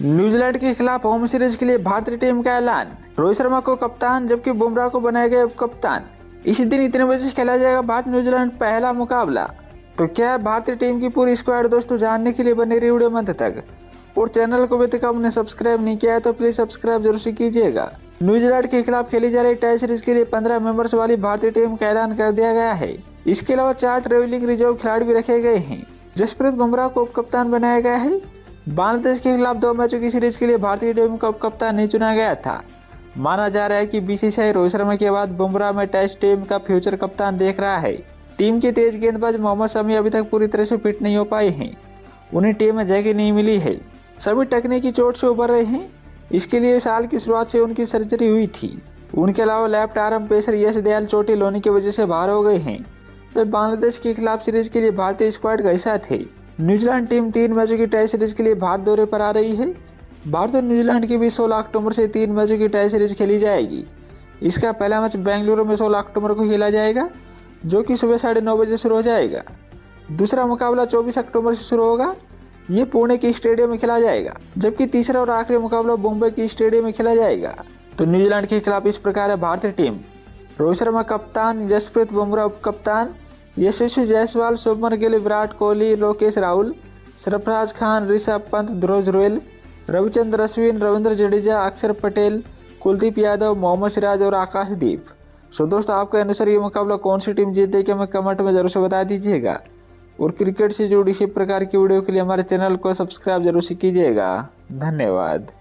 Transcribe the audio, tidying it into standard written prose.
New Zealand के खिलाफ home series के लिए भारतीय टीम का ऐलान। रोहित शर्मा को कप्तान जबकि बुमराह को बनाया गया उप कप्तान। इसी दिन इतने बजे से खेला जाएगा भारत न्यूजीलैंड पहला मुकाबला। तो क्या है भारतीय टीम की पूरी स्क्वाड दोस्तों, जानने के लिए बने रही वीडियो में अंत तक। और चैनल को अभी तक आपने सब्सक्राइब नहीं किया है तो प्लीज सब्सक्राइब जरूर से कीजिएगा। न्यूजीलैंड के खिलाफ खेली जा रही टेस्ट सीरीज के लिए 15 मेंबर्स वाली भारतीय टीम का ऐलान कर दिया गया है। इसके अलावा 4 ट्रेवलिंग रिजर्व खिलाड़ी भी रखे गए हैं। जसप्रीत बुमराह को उप कप्तान बनाया गया है। बांग्लादेश के खिलाफ 2 मैचों की सीरीज के लिए भारतीय टीम का उप कप्तान नहीं चुना गया था। माना जा रहा है कि बीसीसीआई रोहित शर्मा के बाद बुमराह में टेस्ट टीम का फ्यूचर कप्तान देख रहा है। टीम के तेज गेंदबाज मोहम्मद शमी अभी तक पूरी तरह से फिट नहीं हो पाए हैं। उन्हें टीम में जगह नहीं मिली है। सभी टकने की चोट से उभर रहे हैं। इसके लिए साल की शुरुआत से उनकी सर्जरी हुई थी। उनके अलावा left arm pacer Yash Dayal चोटिल होने की वजह से बाहर हो गए हैं। वे बांग्लादेश के खिलाफ सीरीज के लिए भारतीय स्क्वाड का हिस्सा थे। न्यूजीलैंड टीम 3 मैचों की टेस्ट सीरीज के लिए भारत दौरे पर आ रही है। भारत और न्यूजीलैंड के बीच 16 अक्टूबर से 3 मैचों की टेस्ट सीरीज खेली जाएगी। इसका पहला मैच बेंगलुरु में 16 अक्टूबर को खेला जाएगा, जो कि सुबह 9:30 बजे शुरू हो जाएगा। दूसरा मुकाबला 24 अक्टूबर से शुरू होगा। ये पुणे के स्टेडियम में खेला जाएगा, जबकि तीसरा और आखिरी मुकाबला मुंबई के स्टेडियम में खेला जाएगा। तो न्यूजीलैंड के खिलाफ इस प्रकार है भारतीय टीम। रोहित शर्मा कप्तान, जसप्रीत बुमराह उप कप्तान, यशस्वी जायसवाल, शुभमन गिल, विराट कोहली, लोकेश राहुल, सरफराज खान, ऋषभ पंत, ध्रुव जुरैल, रविचंद्र अश्विन, रविंद्र जडेजा, अक्षर पटेल, कुलदीप यादव, मोहम्मद सिराज और आकाशदीप। सो दोस्तों, आपके अनुसार ये मुकाबला कौन सी टीम जीतेगी हमें कमेंट में जरूर से बता दीजिएगा। और क्रिकेट से जुड़ी इसी प्रकार की वीडियो के लिए हमारे चैनल को सब्सक्राइब जरूर से कीजिएगा। धन्यवाद।